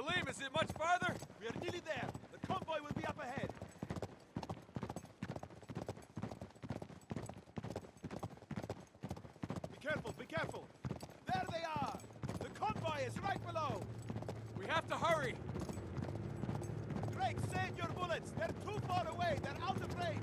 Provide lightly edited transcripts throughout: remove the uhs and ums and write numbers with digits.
Salim, is it much farther? We are nearly there. The convoy will be up ahead. Be careful, be careful. There they are. The convoy is right below. We have to hurry. Drake, save your bullets. They're too far away. They're out of range.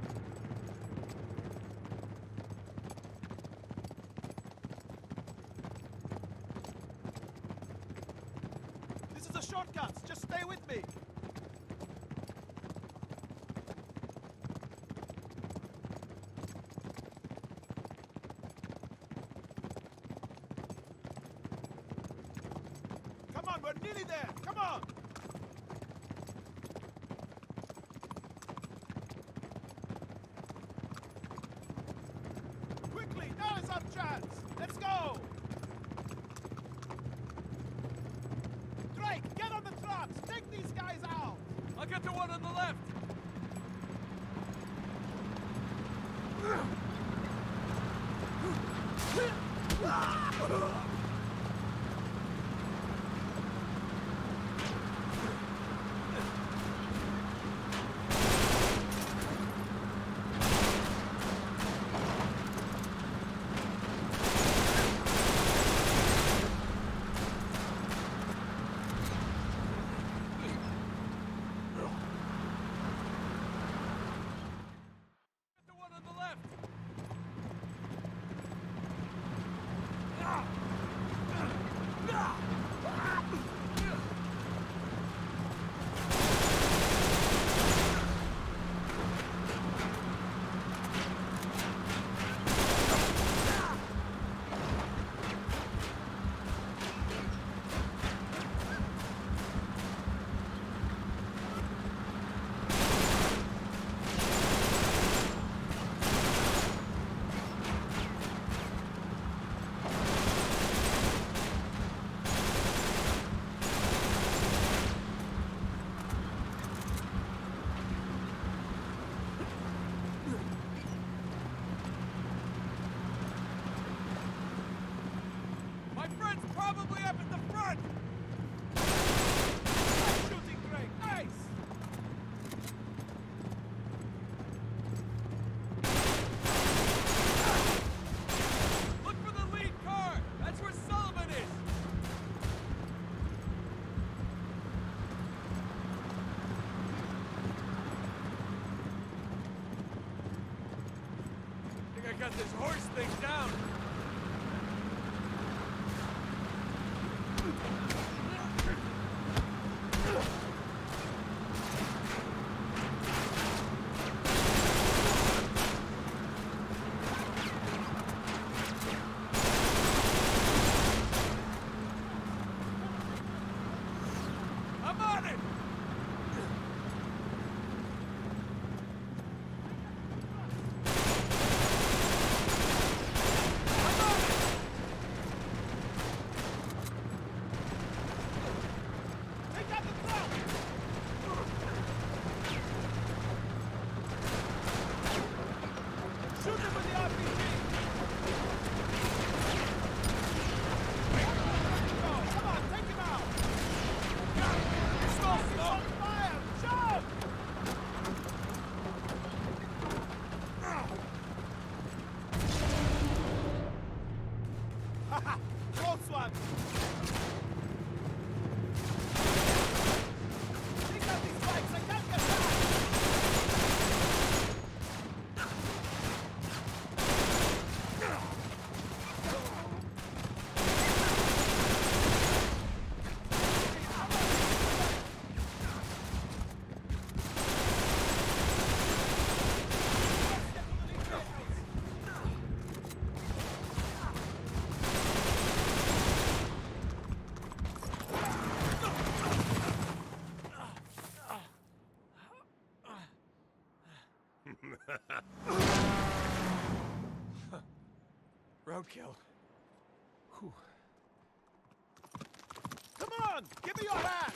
This is a shortcut. Just stay with me. Come on, we're nearly there. Come on. Quickly, now is our chance. Let's go. Drake, get on the trucks. Take these guys out. I'll get the one on the left. Probably up at the front! Nice shooting, Drake! Nice! Look for the lead car! That's where Sullivan is! I think I got this horse thing down. I'm on it! Take out the truck! Shoot him with the RPG! Come on, take him out! He's on fire! Jump! Haha! Close one! Take out these bikes! I can't get back! Roadkill. Whew. Come on! Give me your hand!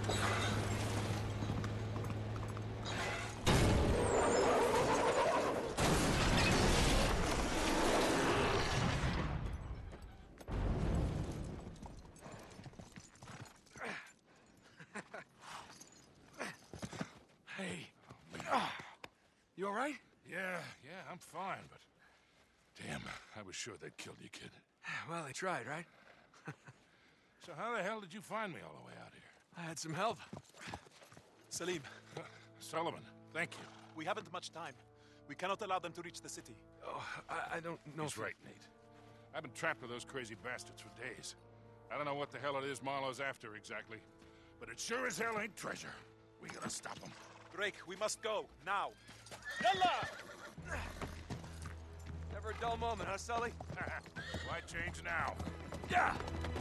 Hey. You all right? Yeah, I'm fine, but... Damn, I was sure they'd killed you, kid. Well, they tried, right? So how the hell did you find me all the way out here? I had some help. Salim, Sullivan, thank you. we haven't much time. We cannot allow them to reach the city. Oh, I don't know. He's right, Nate. I've been trapped with those crazy bastards for days. I don't know what the hell it is Marlowe's after exactly, but it sure as hell ain't treasure. We gotta stop them. Drake, we must go, now. Yalla! Never a dull moment, huh, Sully? Why change now? Yeah!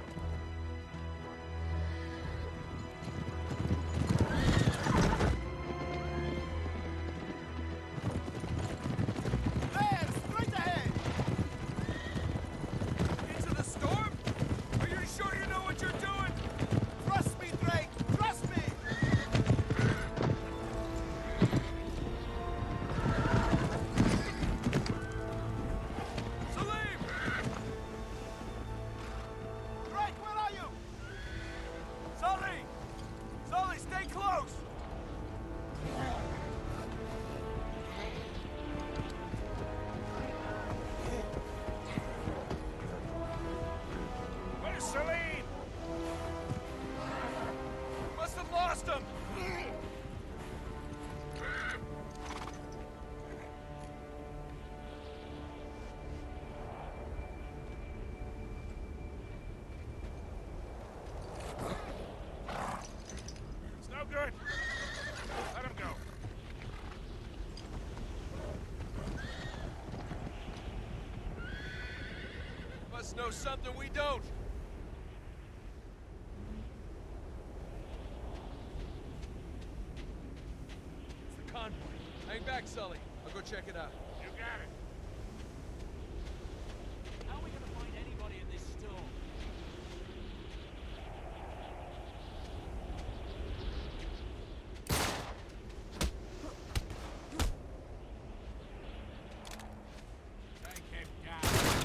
There, straight ahead! Into the storm? Are you sure you know what you're doing? Trust me, Drake! Trust me! Salim! Drake, where are you? Sully! Sully, stay close! Where's Celine? Must have lost him! It's no good. Let him go. Must know something we don't. It's the convoy. Hang back, Sully. I'll go check it out. You got it. How are we gonna find anybody in this storm? Tank him gas.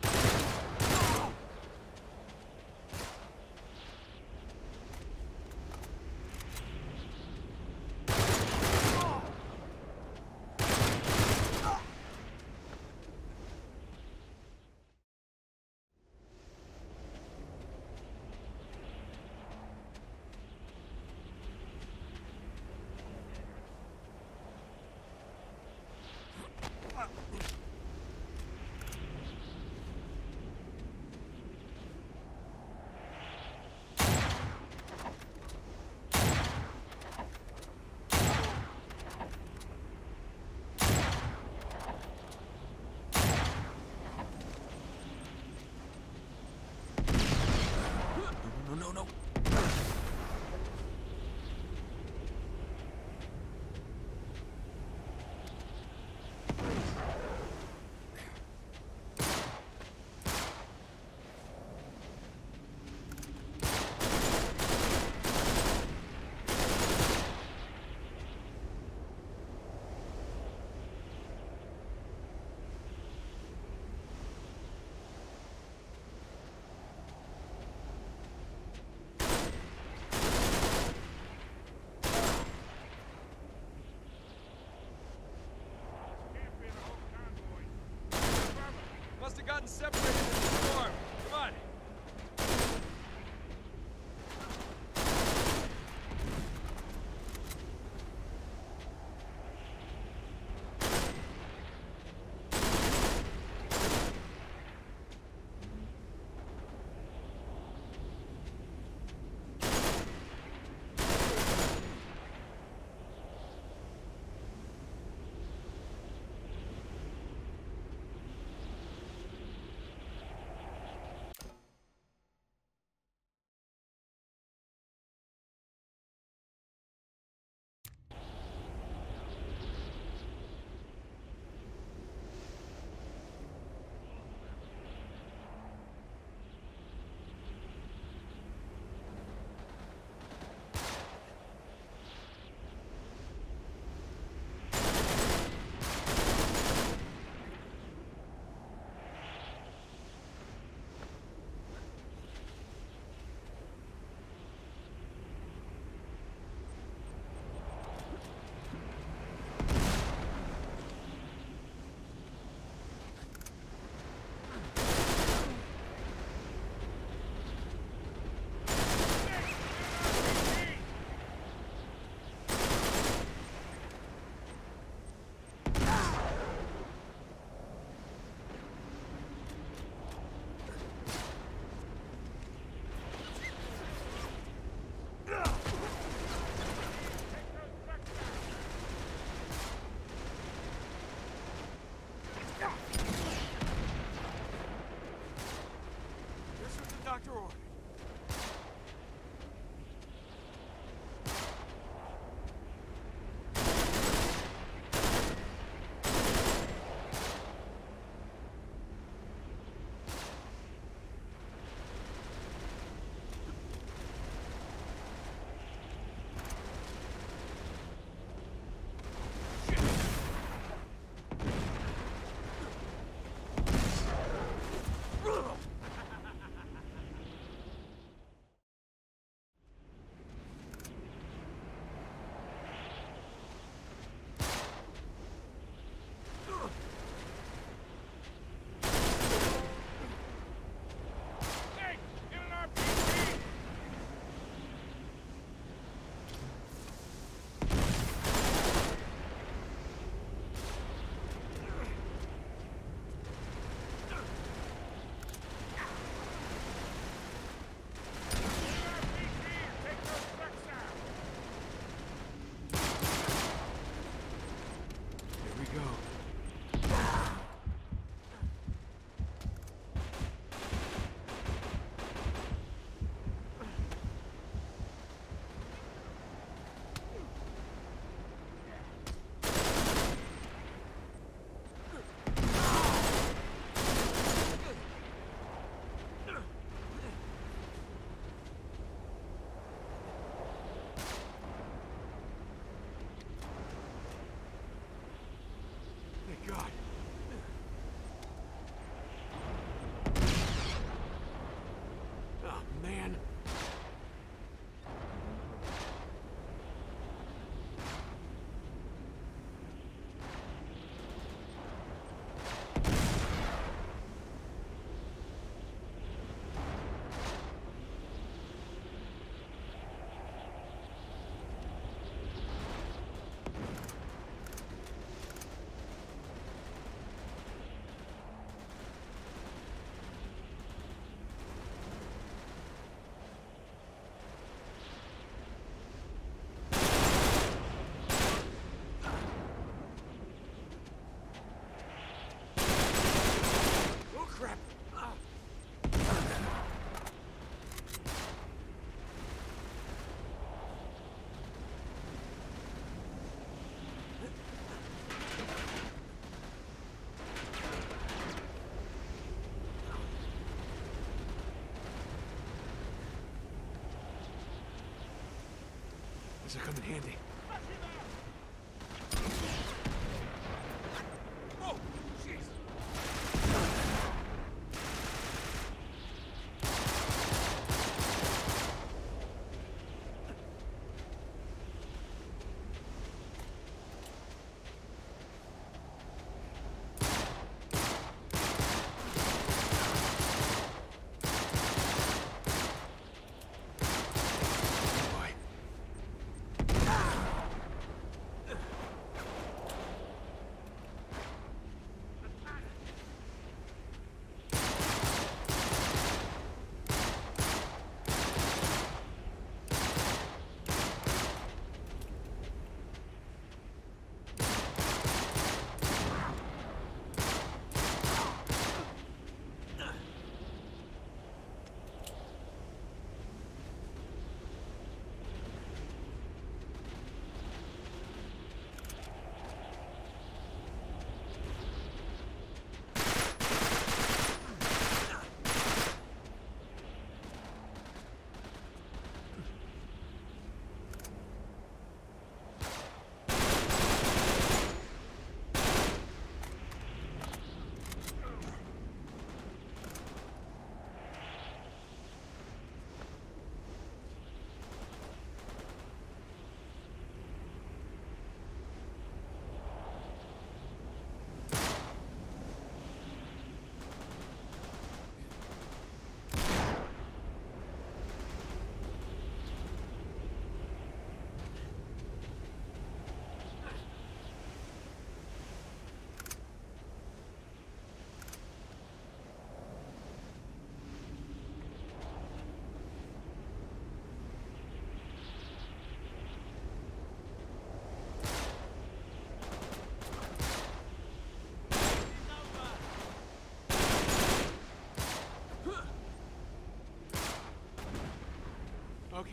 No. Can't be the whole convoy. Must have gotten separated in the storm. Come on. This will come in handy. Oh, jeez. Okay.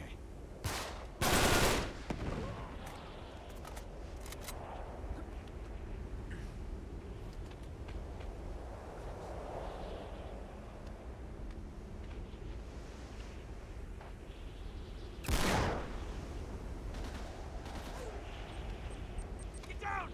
Get down!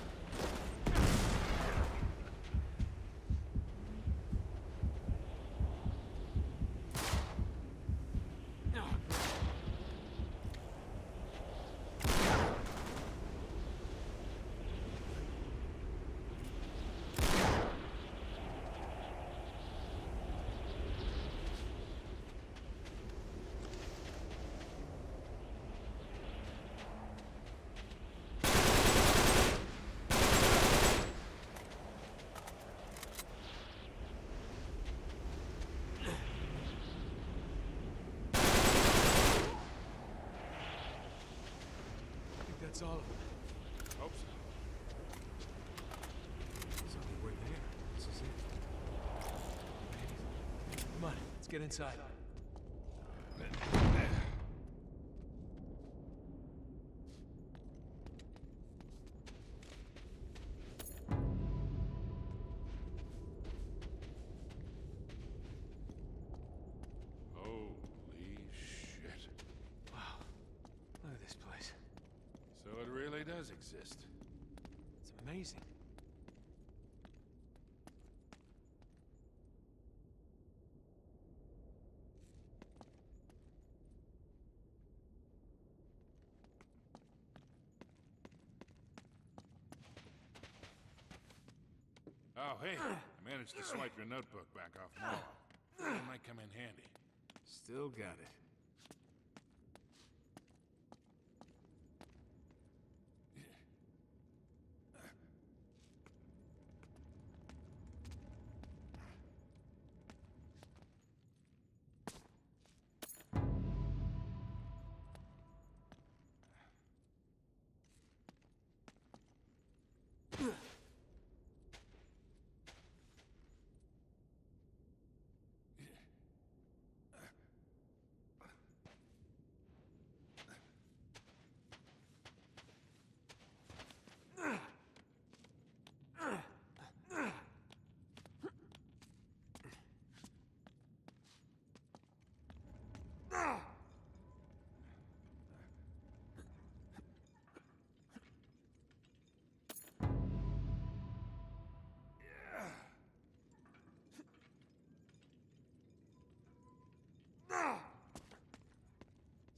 That's all of them. Hope so. So we're there. This is it. Come on, let's get inside. Holy shit. Wow. Look at this place. So it really does exist. It's amazing. Oh, hey. I managed to swipe your notebook back off Marlowe. It might come in handy. Still got it.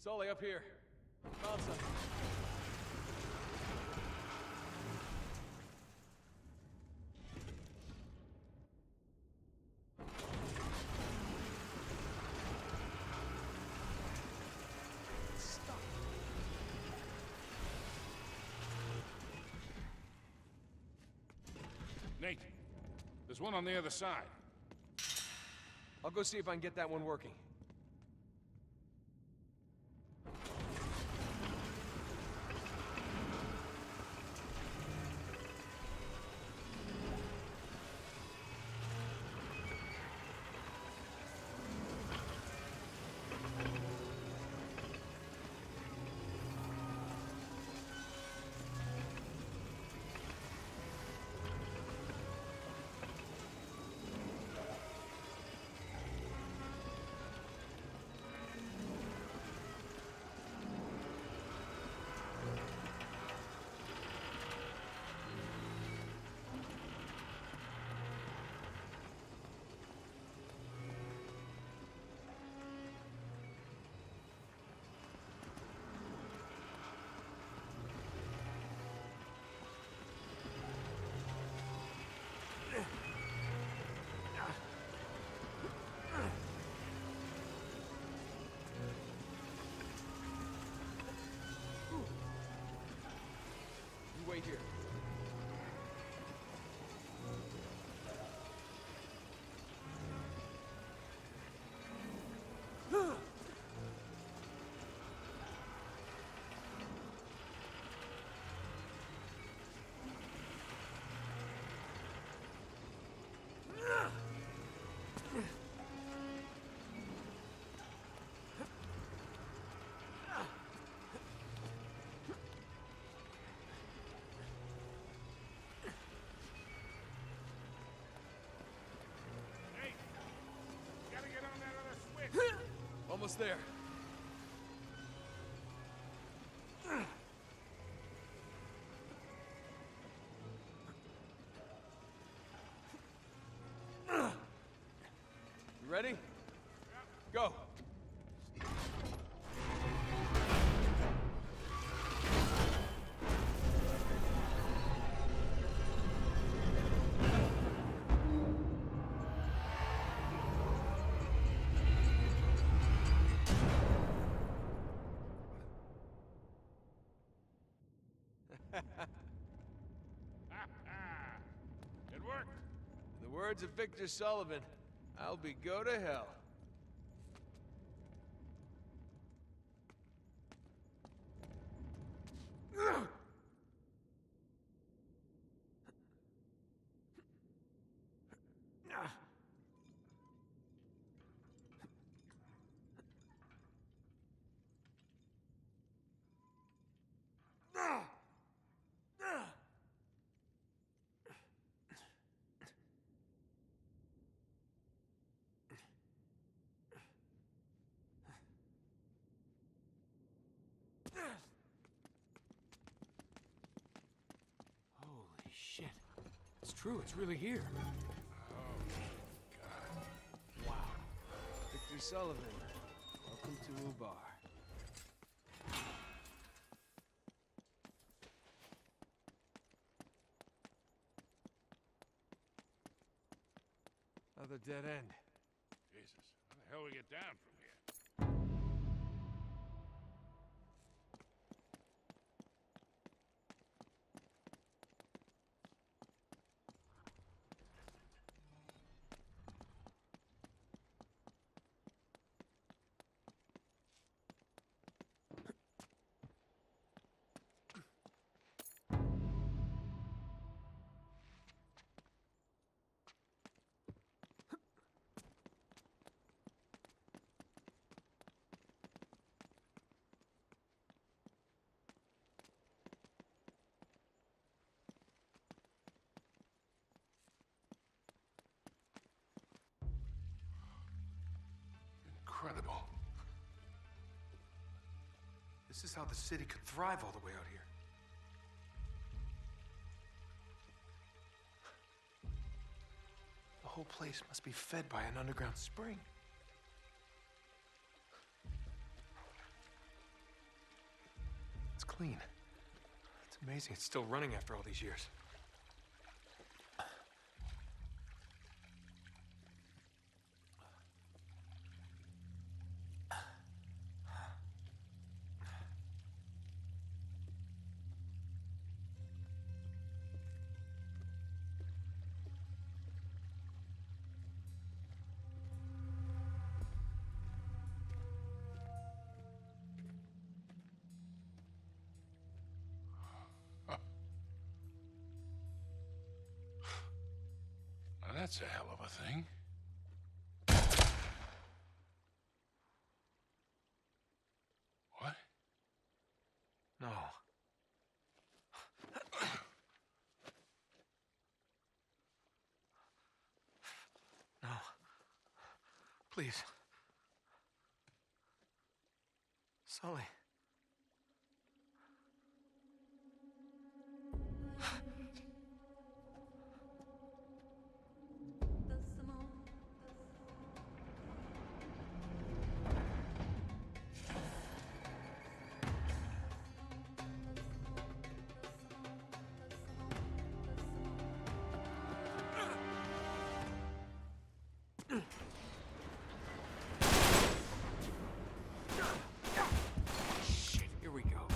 Sully, up here. Found something. Nate, there's one on the other side. I'll go see if I can get that one working. Wait here. Almost there. You ready? Go. It worked. In the words of Victor Sullivan, I'll be go to hell. Holy shit. It's true, it's really here. Oh, God. Wow. Victor Sullivan, welcome to Ubar. Another dead end. Jesus, how the hell we get down from here? Incredible. This is how the city could thrive all the way out here. The whole place must be fed by an underground spring. clean. It's amazing it's still running after all these years. That's a hell of a thing. What? No. No. Please. Sully. Shit, here we go.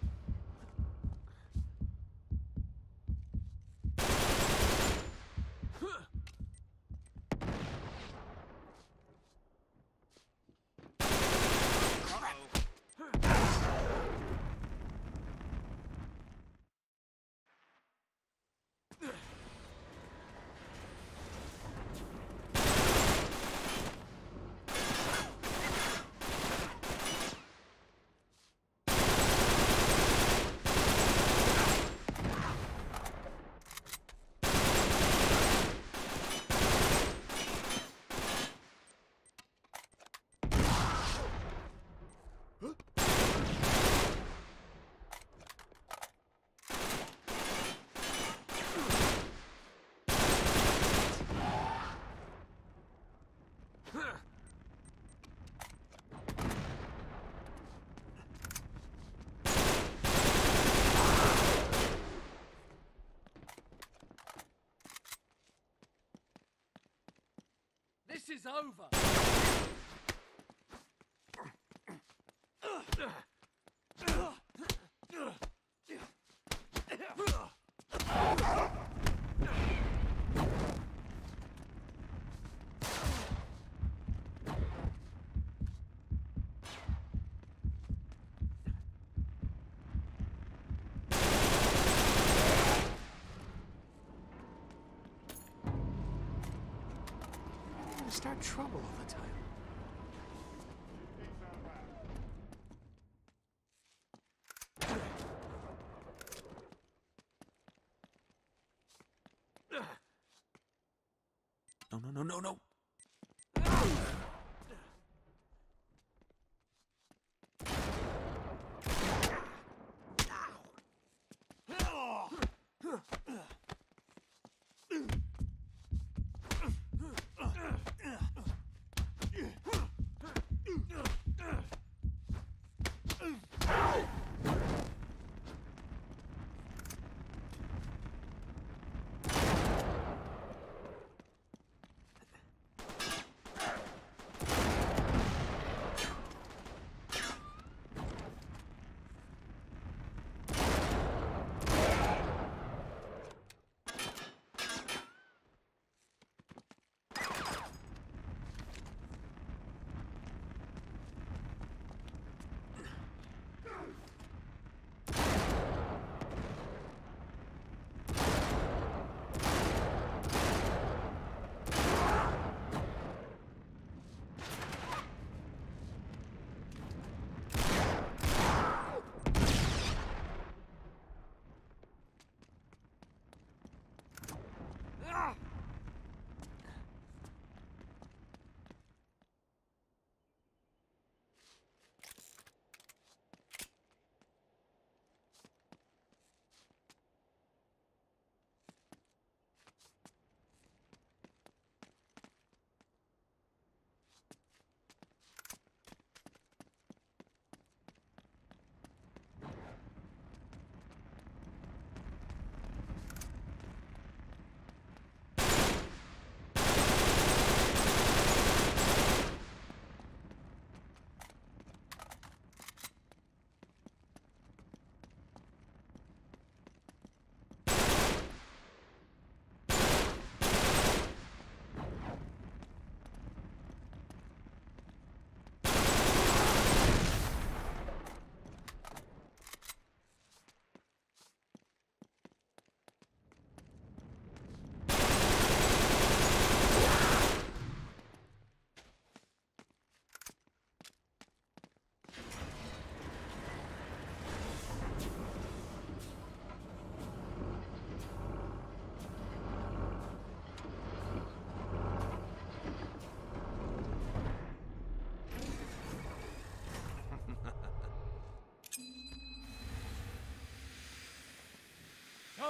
This is over. Start trouble all the time. No, no, no, no, no.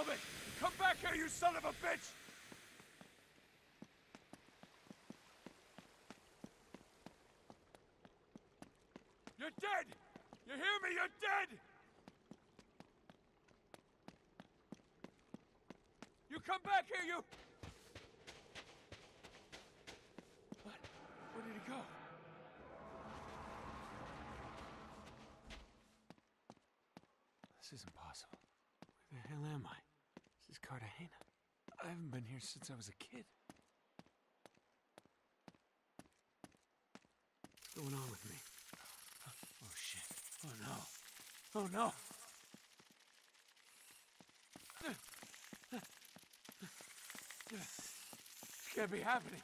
of it! Come back here, you son of a bitch! You're dead! You hear me? You're dead! You come back here, you... What? Where did he go? This is impossible. Where the hell am I? This is Cartagena. I haven't been here since I was a kid. What's going on with me? Oh shit. Oh no. Oh no! This can't be happening.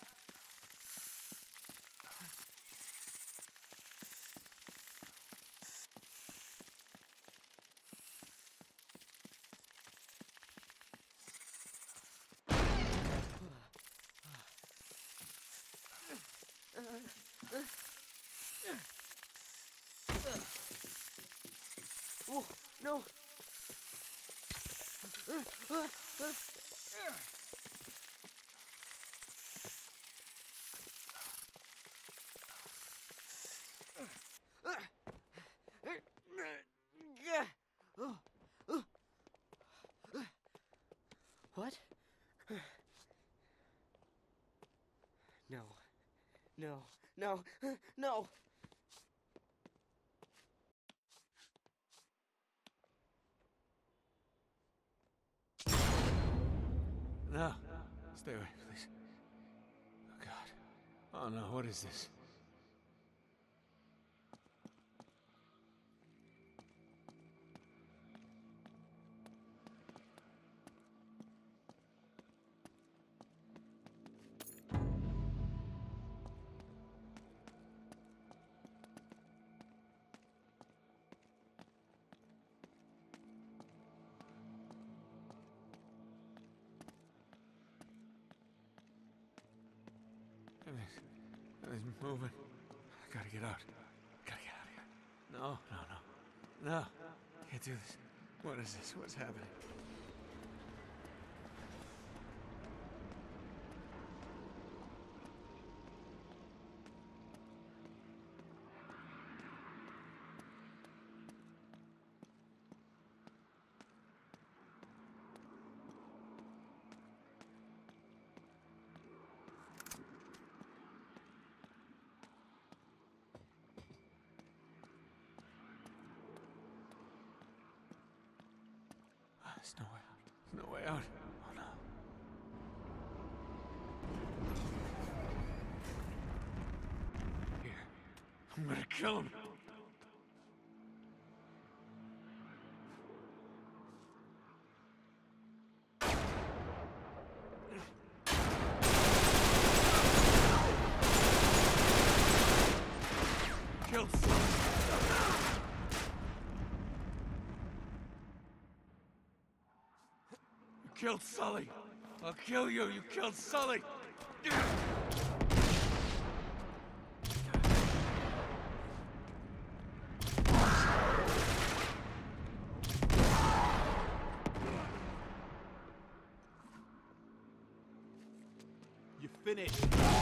Oh, no! What? No. No. No. No! No. Stay away, please. Oh, God. Oh, no. What is this? Everything's moving. I gotta get out. Gotta get out of here. No, no, no. No. Can't do this. What is this? What's happening? There's no way out. There's no way out. Oh, no. Here. I'm gonna kill him. Killed someone. You killed Sully. I'll kill you. You killed Sully. You finished.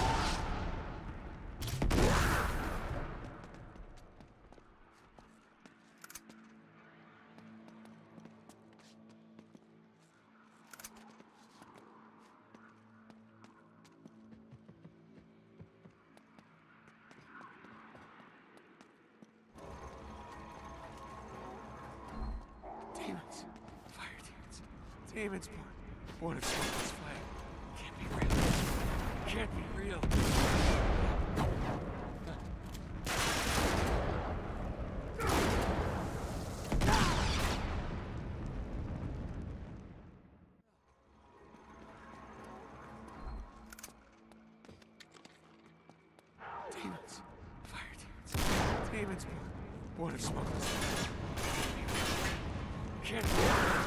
Demons. Fire demons. Demons born of smokeless fire. Can't be real. Can't be real. Demons. Fire demons. Demons born of smokeless fire. Can't be real.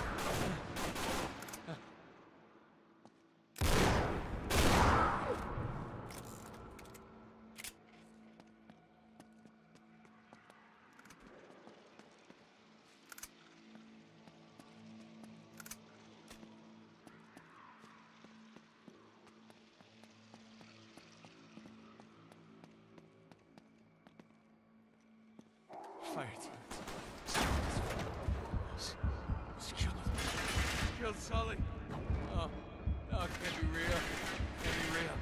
Sully. Oh, no, it can't be real. Can't be real.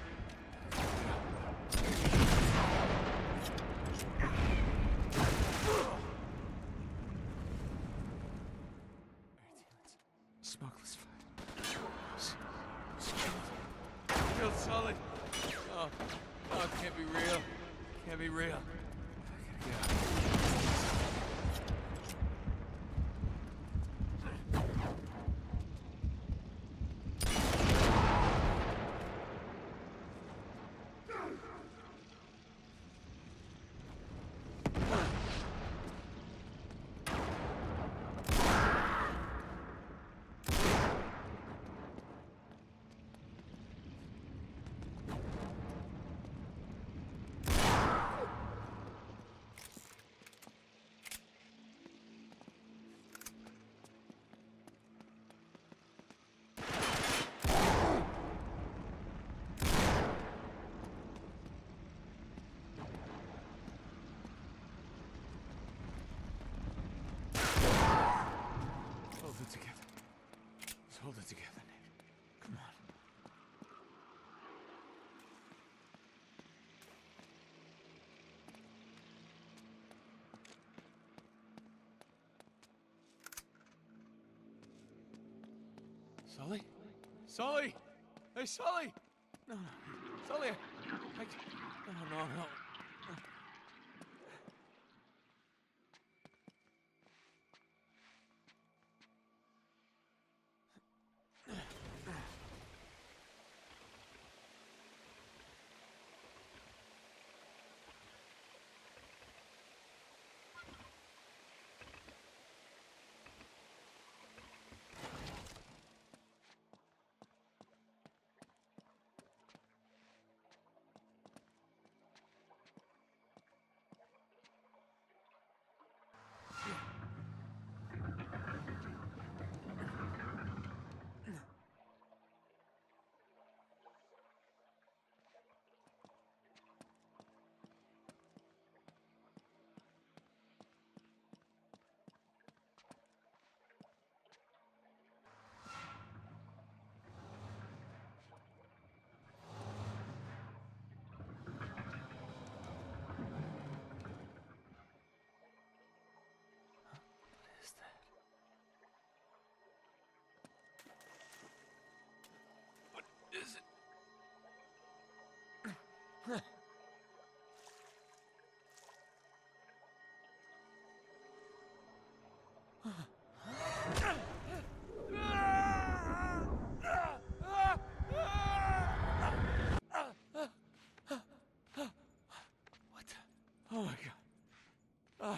Smokeless fire. Killed Sully. Oh, no, it can't be real. Can't be real. I gotta get out. Hold it together, Nate. Come on. Sully? Sully! Hey, Sully! No, no. Sully, no. Is it? What the? Oh my God.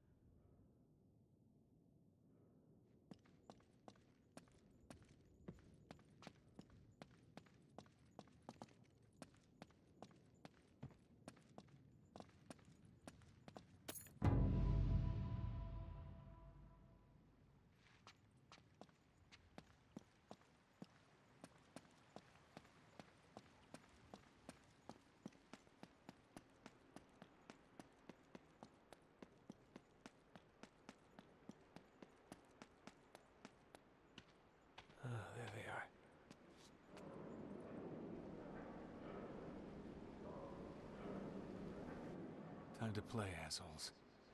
There they are. Time to play, assholes.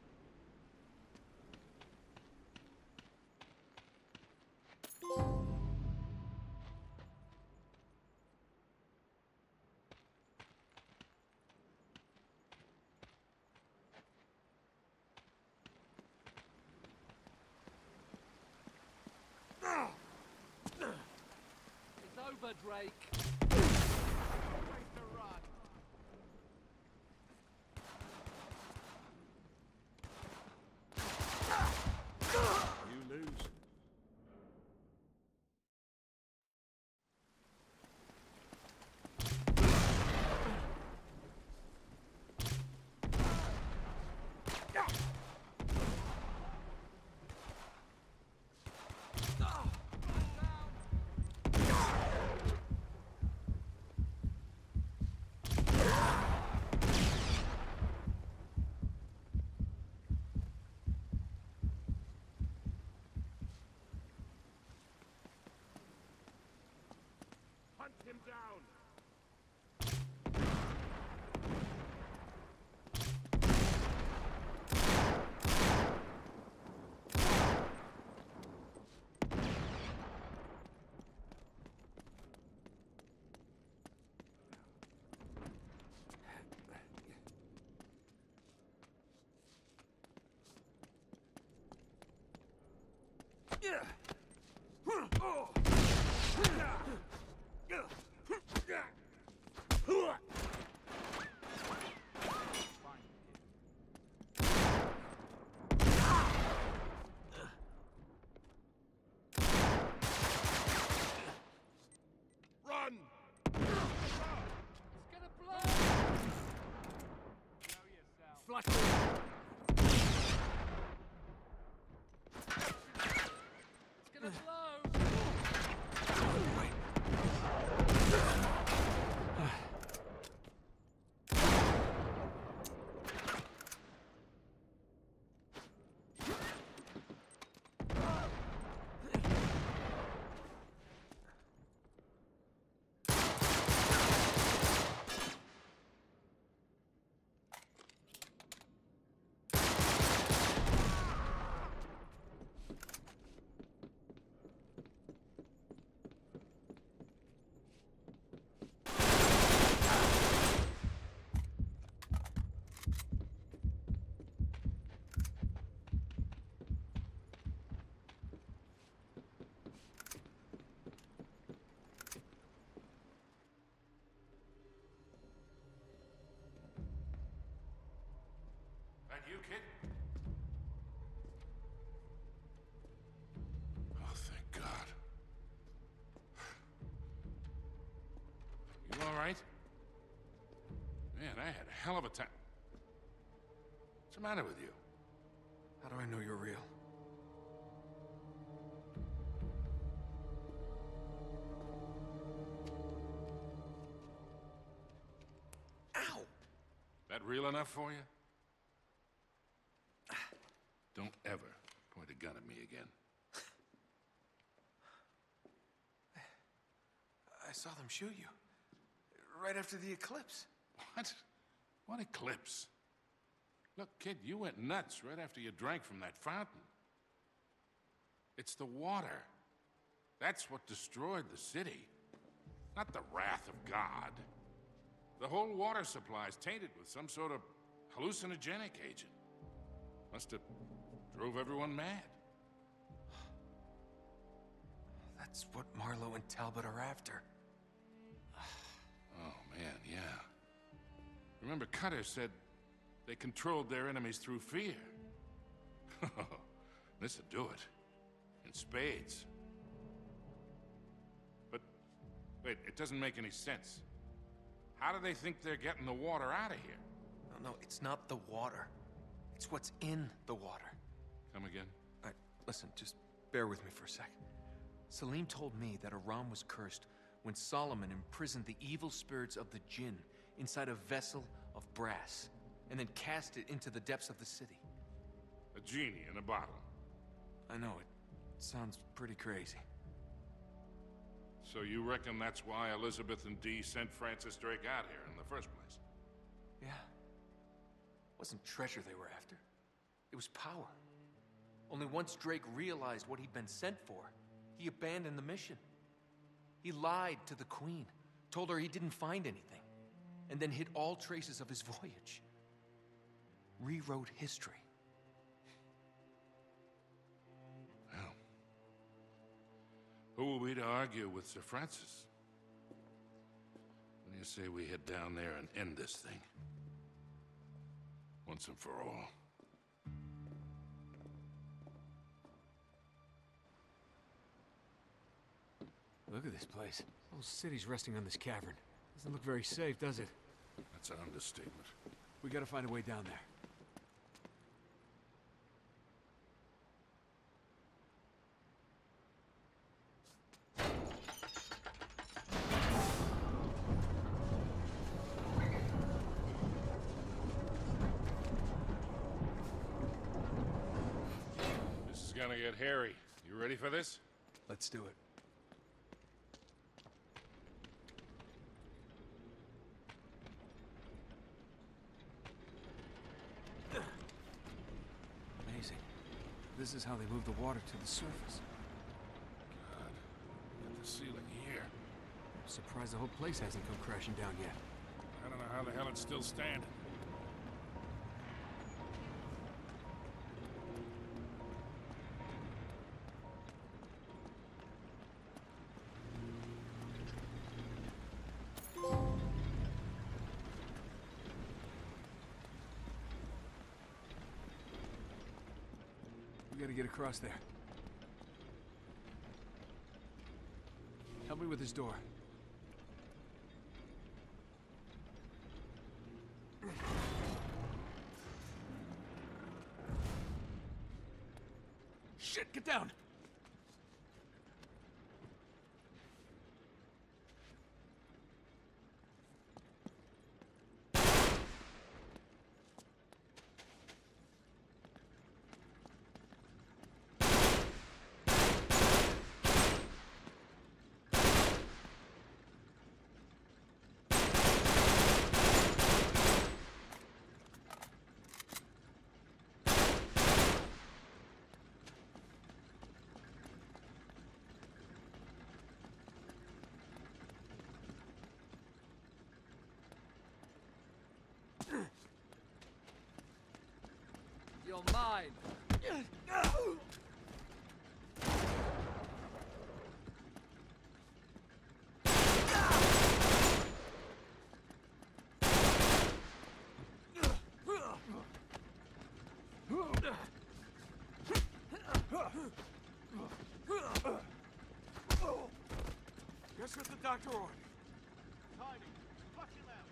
It's over, Drake. You lose. him down! Run! It's gonna blow! Show yourself. Flush. It's gonna blow! Wait. That you, kid? Oh, thank God. You all right? Man, I had a hell of a time. What's the matter with you? How do I know you're real? Ow! That real enough for you? Don't ever point a gun at me again. I saw them shoot you. Right after the eclipse. What? What eclipse? Look, kid, you went nuts right after you drank from that fountain. It's the water. That's what destroyed the city. Not the wrath of God. The whole water supply is tainted with some sort of hallucinogenic agent. Must have drove everyone mad. That's what Marlowe and Talbot are after. Oh, man, yeah. Remember, Cutter said they controlled their enemies through fear. This'll do it. In spades. But, wait, it doesn't make any sense. How do they think they're getting the water out of here? No, it's not the water. It's what's in the water. Come again? Listen, just bear with me for a sec. Salim told me that Aram was cursed when Solomon imprisoned the evil spirits of the jinn inside a vessel of brass, and then cast it into the depths of the city. A genie in a bottle. I know, it sounds pretty crazy. So you reckon that's why Elizabeth and Dee sent Francis Drake out here in the first place? Yeah. It wasn't treasure they were after. It was power. Only once Drake realized what he'd been sent for, he abandoned the mission. He lied to the Queen, told her he didn't find anything, and then hid all traces of his voyage. Rewrote history. Well, who are we to argue with Sir Francis? When you say we head down there and end this thing? Once and for all. Look at this place. The whole city's resting on this cavern. Doesn't look very safe, does it? That's an understatement. We gotta find a way down there. This is gonna get hairy. You ready for this? Let's do it. this is how they move the water to the surface. God, look at the ceiling here. I'm surprised the whole place hasn't come crashing down yet. I don't know how the hell it's still standing. We gotta get across there. Help me with this door. Shit, get down! You're mine. Guess what the doctor ordered? Hiding. Flush him out.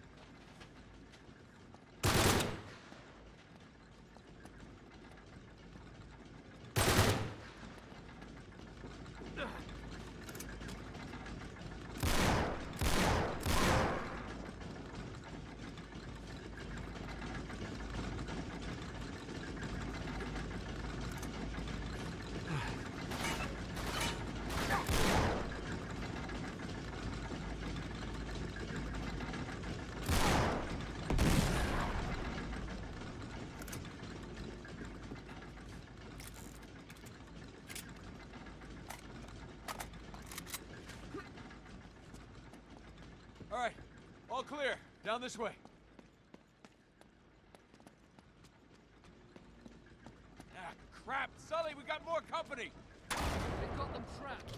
All right, all clear. Down this way. Ah, crap! Sully, we got more company! They got them trapped.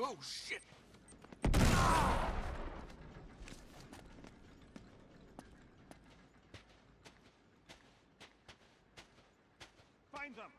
Oh, shit! Find them!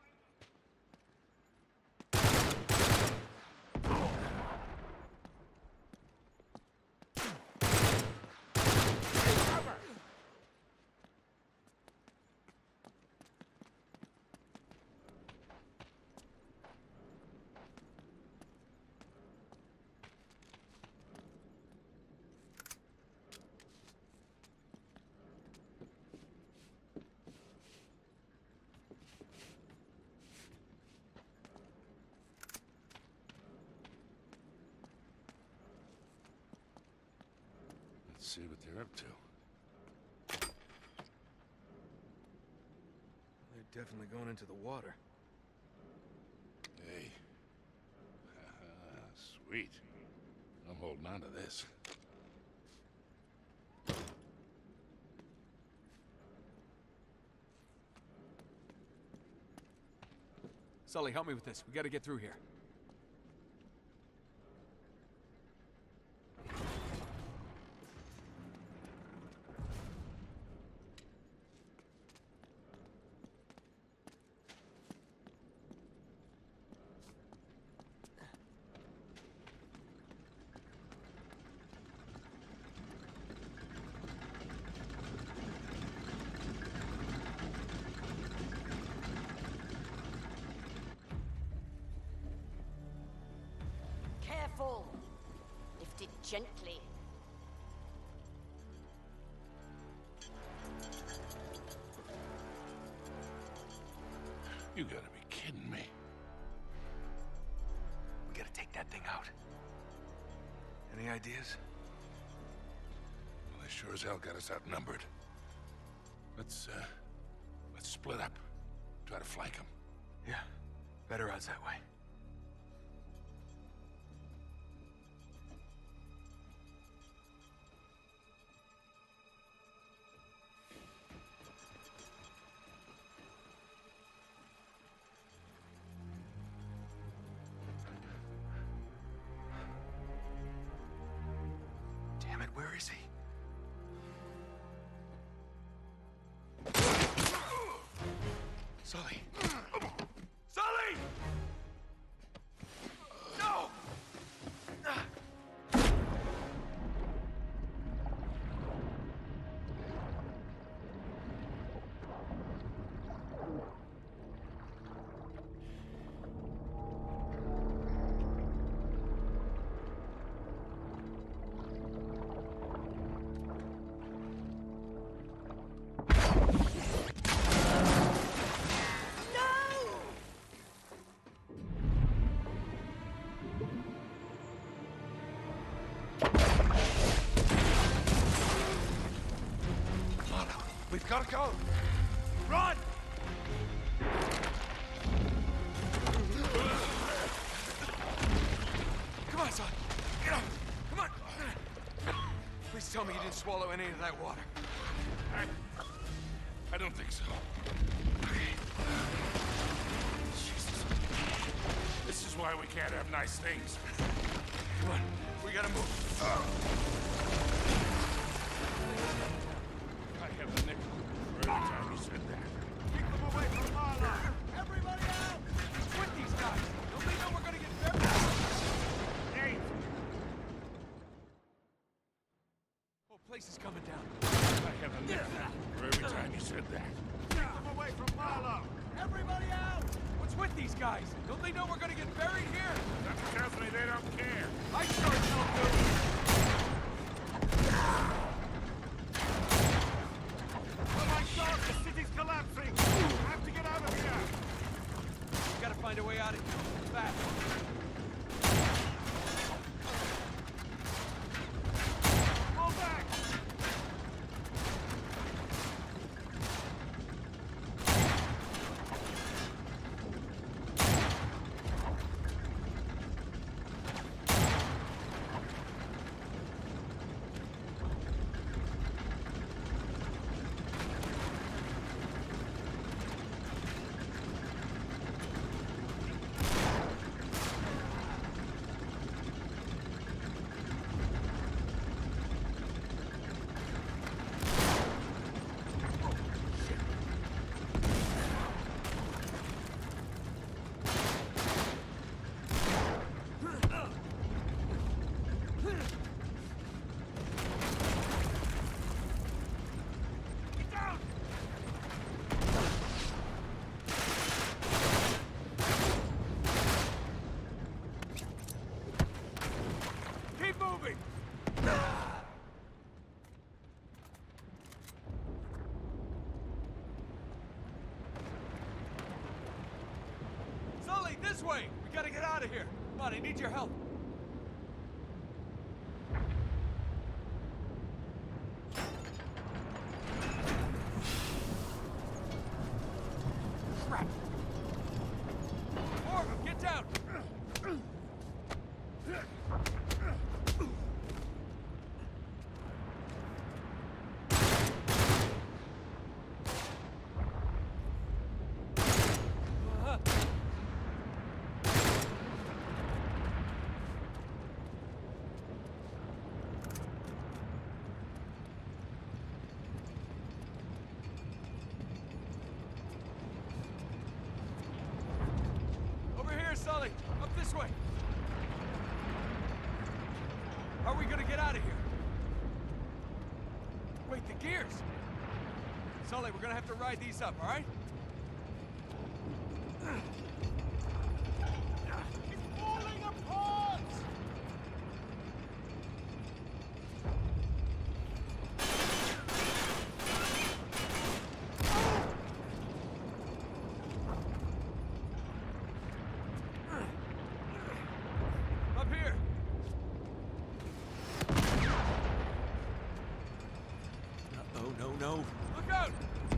Let's see what they're up to. They're definitely going into the water. Hey. Sweet. I'm holding on to this. Sully, help me with this. We gotta get through here. Careful! Lift it gently. You gotta be kidding me. We gotta take that thing out. Any ideas? Well, they sure as hell got us outnumbered. Let's split up. Try to flank them. Yeah. Better odds that way. Damn it, where is he? Sully! Sully! No! We've gotta go! Run! Come on, son! Get up! Come on! Please tell me you didn't swallow any of that water. I don't think so. Jesus. This is why we can't have nice things. Come on, we gotta move. I have a nickel for every time you said that. Keep them away from Marla! Everybody out! Quit these guys! Don't they know we're gonna get buried? Nate! Whole place is coming down. I have a nickel for every time you said that. Keep them away from Marla! Everybody out! What's with these guys? Don't they know we're gonna get buried here? That tells me they don't care. I sure don't do. Oh my God! The city's collapsing! We have to get out of here! We gotta find a way out of here. Fast. Pull back! Sully, this way! We gotta get out of here! Come on, I need your help. Crap! More of them, get down! Sully, up this way. How are we gonna get out of here? Wait, the gears. Sully, we're gonna have to ride these up, all right? It's falling apart! Up here. Oh, no. Look out!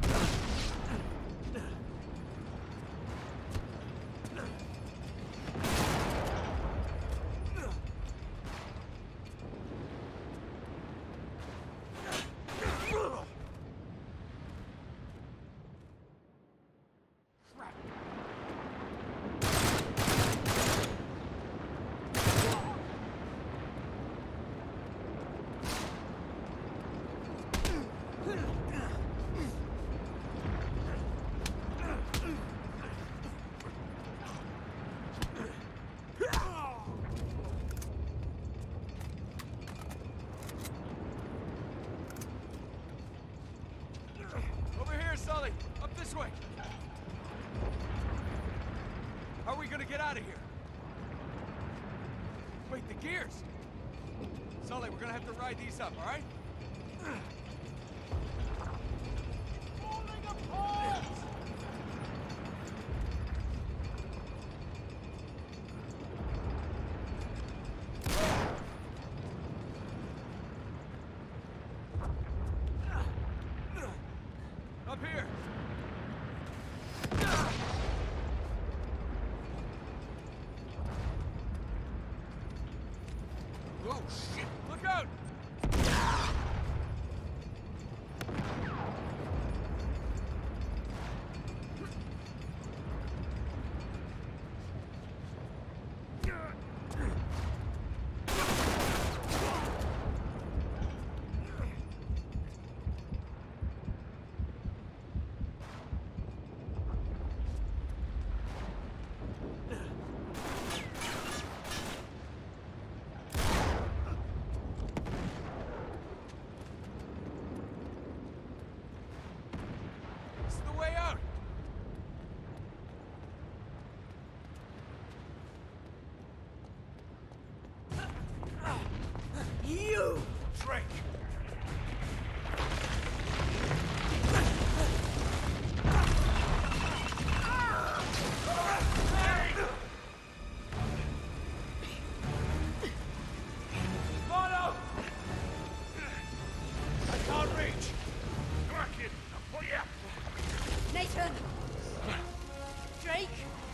Over here, Sully. Up this way. How are we gonna get out of here? Wait, the gears. Sully, we're gonna have to ride these up, all right? Falling apart! Up here. Oh, shit. Look out! This is the way out. You! Drake! Mono! I can't reach! Come on, kid. I'll pull you up. Nathan! Drake?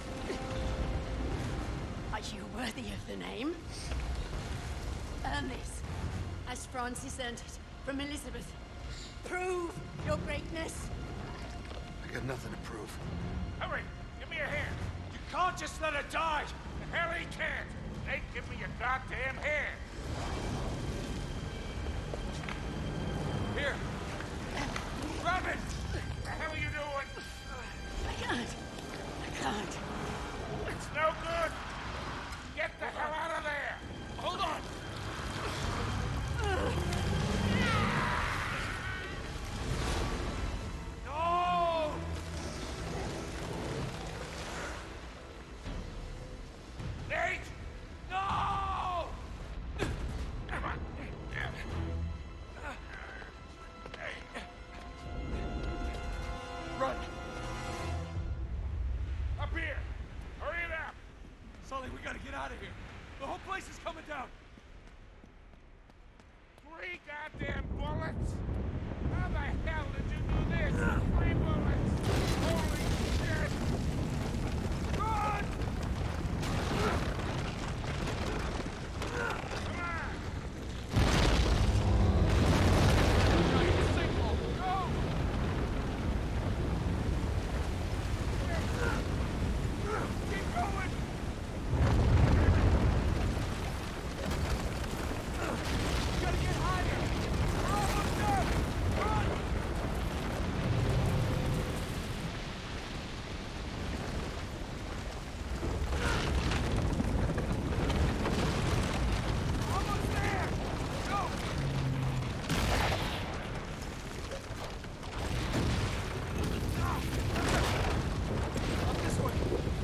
Are you worthy of the name? Earn this, as Francis earned it from Elizabeth. Prove your greatness. I got nothing to prove. Hurry! Give me a hand. You can't just let her die! The hell he can't. Nate, give me your goddamn hand. Here. Grab it! What the hell are you doing? I can't. It's no good. Get the hell out of there. Hold on! No! Nate! No! of here! The whole place is coming down! 3 goddamn bullets? How the hell did you do this? 3 bullets! Holy shit! Run! Come on! Signal! Go! Keep going! Gotta get higher! We're almost there! Run! Almost there! Go! Up this way!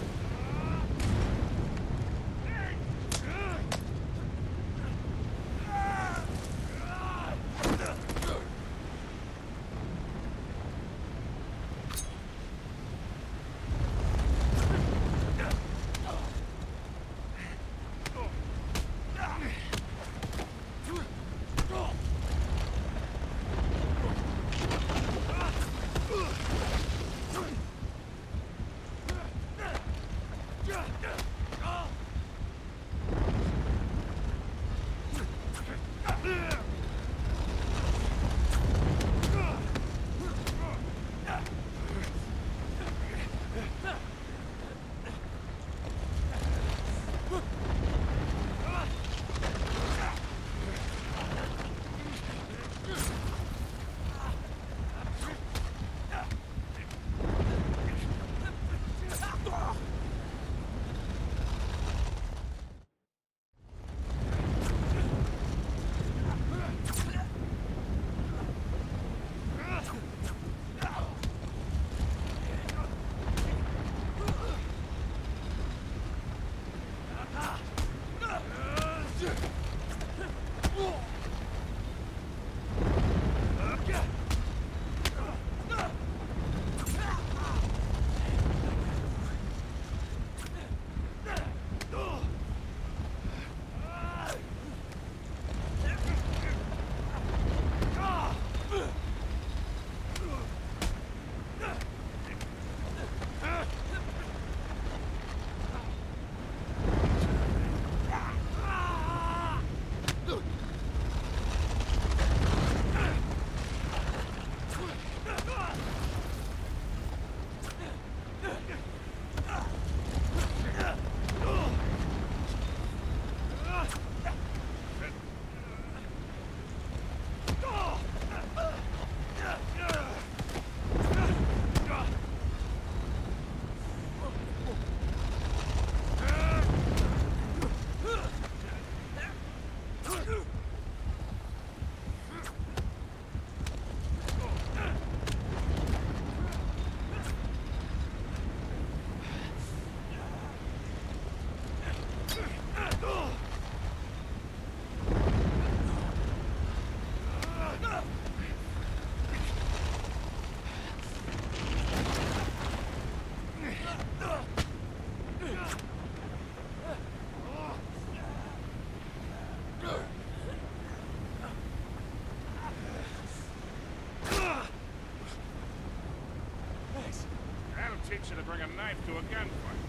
Teach you to bring a knife to a gunfight.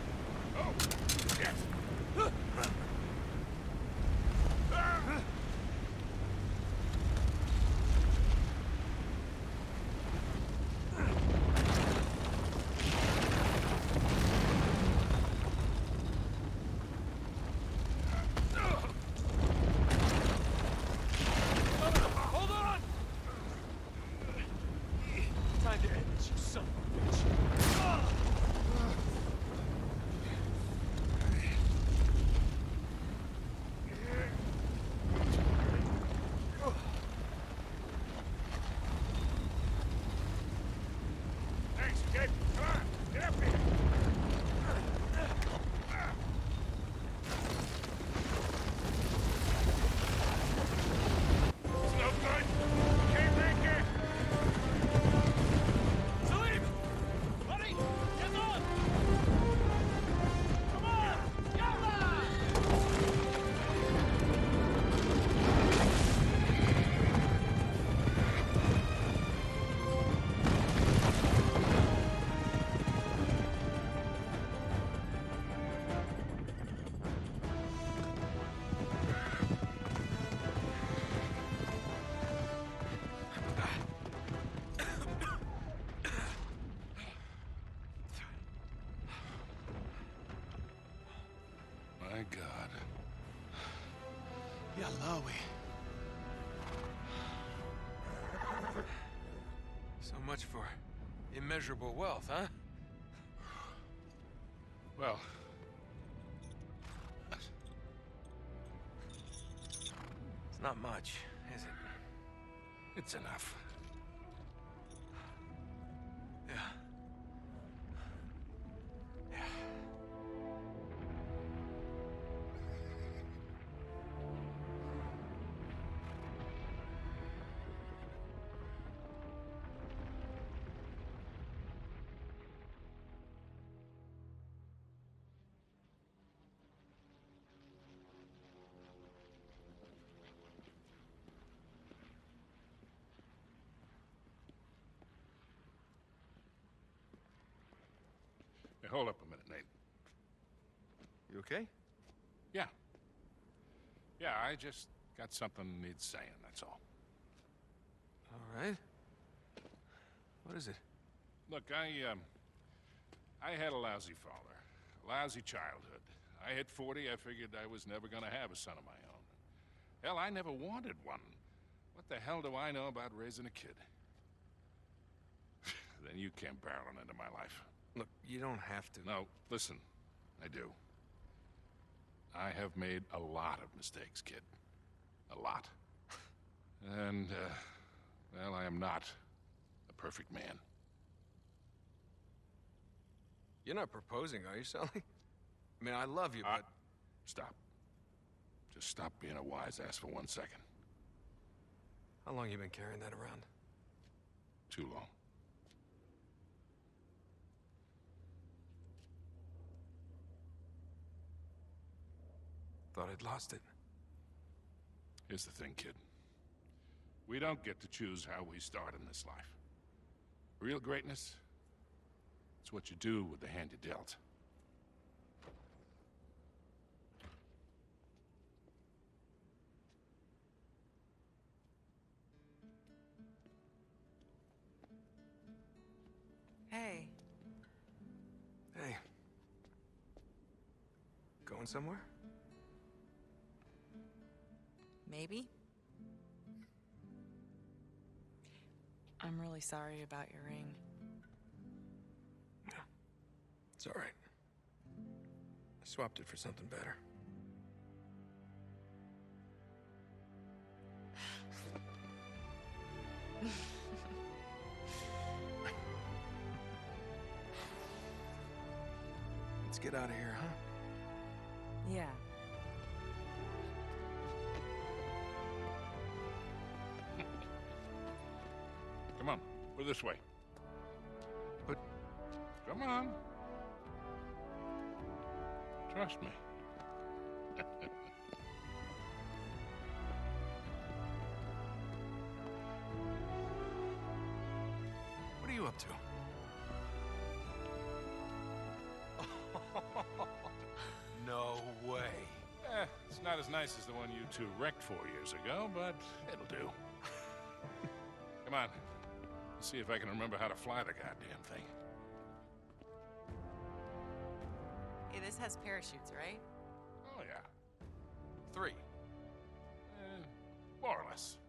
Oh, shit! Hold on! Time to end this, you son of a bitch. God. Yalla, So much for immeasurable wealth, huh? Well, It's not much, is it? it's enough. Yeah. Yeah. Hey, hold up a minute, Nate. You okay? Yeah. Yeah, I just got something needs saying, that's all. All right. What is it? Look, I had a lousy father, a lousy childhood. I hit 40, I figured I was never gonna have a son of my own. Hell, I never wanted one. What the hell do I know about raising a kid? Then you came barreling into my life. Look, you don't have to. No, listen, I do. I have made a lot of mistakes, kid. A lot. And, well, I am not a perfect man. You're not proposing, are you, Sully? I mean, I love you, but... Stop. Just stop being a wise ass for 1 second. How long you been carrying that around? Too long. Thought I'd lost it. Here's the thing, kid. We don't get to choose how we start in this life. Real greatness, it's what you do with the hand you dealt. Hey, Hey. Going somewhere? maybe? I'm really sorry about your ring. It's all right. I swapped it for something better. Let's get out of here, huh? Yeah. Come on, we're this way. But... Come on. Trust me. What are you up to? No way. It's not as nice as the one you two wrecked 4 years ago, but it'll do. Come on. Let's see if I can remember how to fly the goddamn thing. Hey, this has parachutes, right? Oh, yeah. 3. More or less.